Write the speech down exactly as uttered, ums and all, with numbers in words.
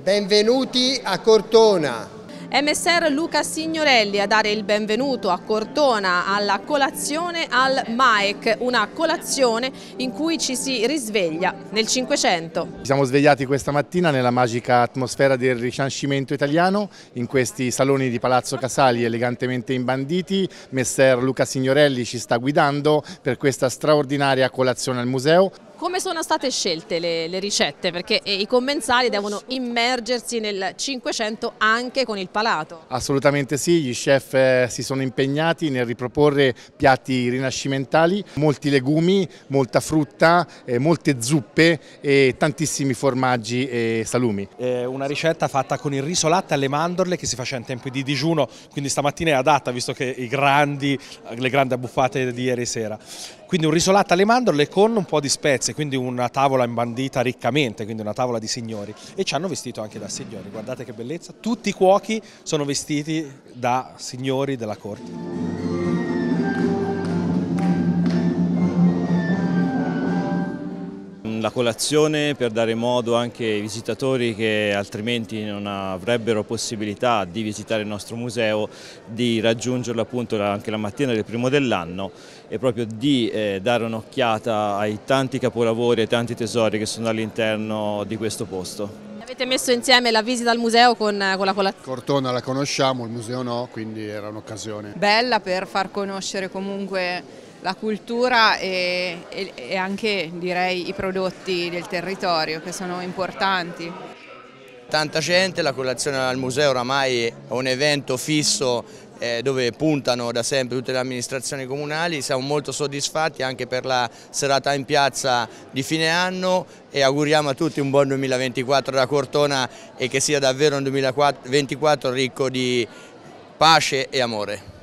Benvenuti a Cortona. È messer Luca Signorelli a dare il benvenuto a Cortona alla colazione al M A E C, una colazione in cui ci si risveglia nel Cinquecento. Ci siamo svegliati questa mattina nella magica atmosfera del Rinascimento italiano, in questi saloni di Palazzo Casali elegantemente imbanditi. Messer Luca Signorelli ci sta guidando per questa straordinaria colazione al museo. Come sono state scelte le, le ricette? Perché i commensali devono immergersi nel Cinquecento anche con il palato. Assolutamente sì, gli chef eh, si sono impegnati nel riproporre piatti rinascimentali, molti legumi, molta frutta, eh, molte zuppe e tantissimi formaggi e salumi. È una ricetta fatta con il riso latte alle mandorle che si faceva in tempi di digiuno, quindi stamattina è adatta visto che i grandi, le grandi abbuffate di ieri sera. Quindi un riso latte alle mandorle con un po' di spezie, quindi una tavola imbandita riccamente, quindi una tavola di signori. E ci hanno vestito anche da signori, guardate che bellezza, tutti i cuochi sono vestiti da signori della corte. La colazione per dare modo anche ai visitatori che altrimenti non avrebbero possibilità di visitare il nostro museo di raggiungerlo appunto anche la mattina del primo dell'anno e proprio di eh, dare un'occhiata ai tanti capolavori e ai tanti tesori che sono all'interno di questo posto. Avete messo insieme la visita al museo con, con la colazione? Cortona la conosciamo, il museo no, quindi era un'occasione. Bella per far conoscere comunque la cultura e, e, e anche direi i prodotti del territorio che sono importanti. Tanta gente, la colazione al museo oramai è un evento fisso eh, dove puntano da sempre tutte le amministrazioni comunali. Siamo molto soddisfatti anche per la serata in piazza di fine anno e auguriamo a tutti un buon duemilaventiquattro da Cortona e che sia davvero un duemilaventiquattro ricco di pace e amore.